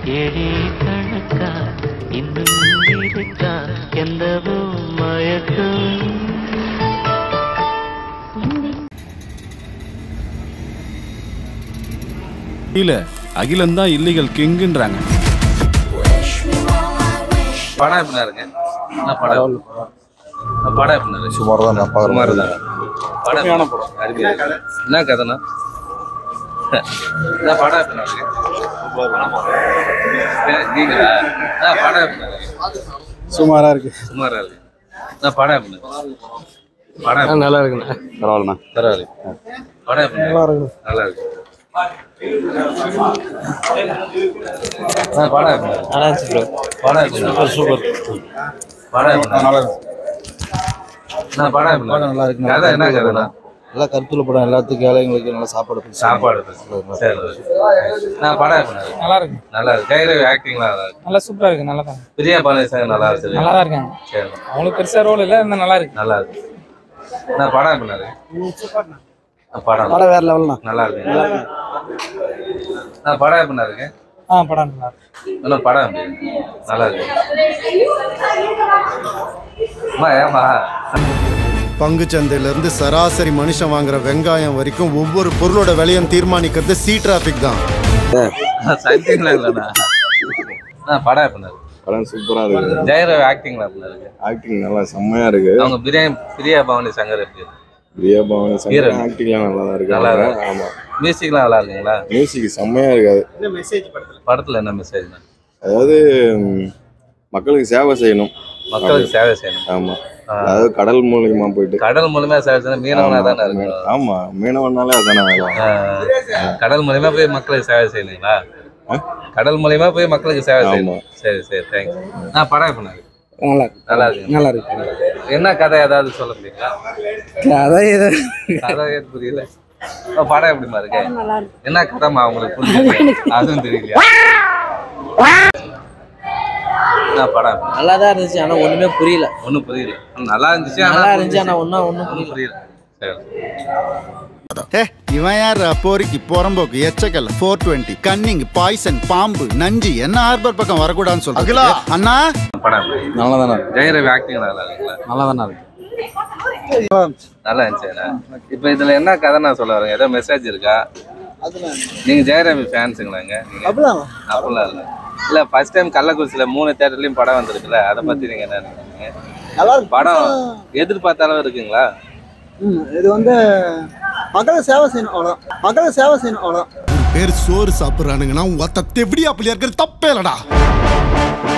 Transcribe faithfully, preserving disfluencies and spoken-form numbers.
ஏழே கணக்கா இன்னும் இருக்கா எந்தவோ மயக்கம் இல்ல அகிலன் தான் இல்லீகல் கிங்குன்றாங்க. படம் எப்படி இருக்கு? என்ன படம்? படம் எப்படி இருக்கு? சுமார் தான் நான் பார்க்குறேன். சுமார் தான். படமான படம். அருமையா இருக்கு. என்ன கதைனா? என்ன படம் எப்படி இருக்கு? நீங்களா? என்ன படம் எப்படி இருக்கு? சுமாரா இருக்கு. சுமாரா இருக்கு. என்ன படம் எப்படி இருக்கு? படம் நல்லா இருக்குண்ணா. பரவாயில்லண்ணா. பரவாயில்ல. படம் எப்படி நல்லா இருக்கு? நல்லா இருக்கு. படம் எப்படி இருக்கு? நல்லா இருந்துச்சு ப்ரோ. படம் எப்படி இருக்கு? சூப்பர். படம் எப்படி நல்லா இருக்கு? நான் படம் எப்படி இருக்கு? நல்லா இருக்கு. கதை என்ன கதைனா? நல்லா கருத்துல படம், எல்லாத்துக்கும் ஏழைங்களுக்கு நல்லா சாப்பாடு சாப்பாடு சரி. நான் படம் எப்படி இருக்கு? நல்லா இருக்கு. நல்லா இருக்கு. கைரவி ஆக்டிங்லாம் நல்லா இருக்கு. நல்லா சூப்பரா இருக்கு. நல்லா தான் பிரியா பாலேசன் நல்லா இருக்கு. நல்லா தான் இருக்காங்க. சரி. அவங்களுக்கு பெருசா ரோல் இல்ல, இருந்தா நல்லா இருக்கு. நல்லா இருக்கு. நான் படம் எப்படி இருக்கு? படம் படம் வேற லெவல்னா நல்லா இருக்கு. நான் படம் எப்படி இருக்கு? ஆ படம் நல்லா இருக்கு. இன்னும் படம் எப்படி இருக்கு? நல்லா இருக்கு. அம்மா ஏமா பங்கு சந்தையில இருந்து சராசரி மனுஷன் வாங்குற வெங்காயம் வரைக்கும் ஒவ்வொரு பொருளோட விலையும் தீர்மானிக்கிறது சி டிராபிக் தான். சைட்டிங்ல இல்லைண்ணா. நான் படம் எப்படி இருக்கு? படம் சூப்பரா இருக்கு. ஜெயரவி ஆக்டிங்ல எப்படி இருக்கு? ஆக்டிங் நல்லா செம்மையா இருக்கு. அவங்க பிரியா பிரியா பவானி சங்கர் இருக்கு. பிரியா பவானி சங்கர் ஆக்டிங்லாம் நல்லா தான் இருக்கு. நல்லா இருக்கு. ஆமா. மியூசிக்லாம் நல்லா இருக்குங்களா? மியூசிக் செம்மையா இருக்காது. என்ன மெசேஜ் படத்துல? படத்துல என்ன மெசேஜ்னா? அதாவது மக்களுக்கு சேவை செய்யணும். மக்களுக்கு சேவை செய்யணும். ஆமா. அதாவது கடல் மூலியமா போயிட்டு கடல் மூலியமா சேவை செய்யணும். மீனவனா தானே இருக்கணும். ஆமா, மீனவனாலே அதானே வேலை. கடல் மூலியமா போய் மக்களுக்கு சேவை செய்யணுங்களா? கடல் மூலியமா போய் மக்களுக்கு சேவை செய்யணும். சரி சரி தேங்க்ஸ். நான் படம் எப்படி இருக்கு? நல்லா இருக்கு. நல்லா இருக்கு. நல்லா இருக்கு. என்ன கதை ஏதாவது சொல்ல முடியுங்களா? கதை ஏதோ கதை ஏது புரியல. படம் எப்படிமா இருக்கு? என்ன கதைமா உங்களுக்கு புரியல? அதுவும் தெரியலையா? என்ன படம்? நல்லா தான் இருந்துச்சு, ஆனா ஒண்ணுமே புரியல. ஒன்றும் புரியல. நல்லா இருந்துச்சு நல்லா இருந்துச்சு, ஆனா ஒன்னும் ஒன்னும் ஒன்றும் புரியல. சரி. ஏ இவன் யார்? போரிக்கு புறம்போக்கு எச்சக்கல்ல ஃபோர் டுவெண்ட்டி கன்னிங் பாய்சன் பாம்பு நஞ்சு என்ன ஆர்பர் பக்கம் வரக்கூடாதுன்னு சொல்லுங்க அண்ணா. படம் நல்லா தானே ஜெயரவி ஆக்டிங் நல்லா இருக்குங்களா? நல்லா தானே இருக்கு. நல்லா இருந்துச்சுண்ணா. இப்போ இதுல என்ன கதை நான் சொல்ல வரேன்? ஏதோ மெசேஜ் இருக்கா? நீங்க ஜெயரவி ஃபேன்ஸுங்களாங்க? அப்படிலாம் இல்லை. இல்ல ஃபர்ஸ்ட் டைம் கள்ளக்குறிச்சியில மூணு தியேட்டர்லயும் படம் வந்திருக்குல்ல, அதை பத்தி நீங்க என்ன நினைக்கிறீங்க? படம் எதிர்பார்த்த அளவு இருக்குங்களா? இது வந்து மக்களுக்கு சேவை செய்யணும் அவ்வளோதான். மக்களுக்கு சேவை செய்யணும் அவ்வளோதான். பேர் சோறு சாப்பிட்றானுங்கன்னா ஒத்த தெவிடி அப்படியா இருக்கிறது தப்பே இல்லடா.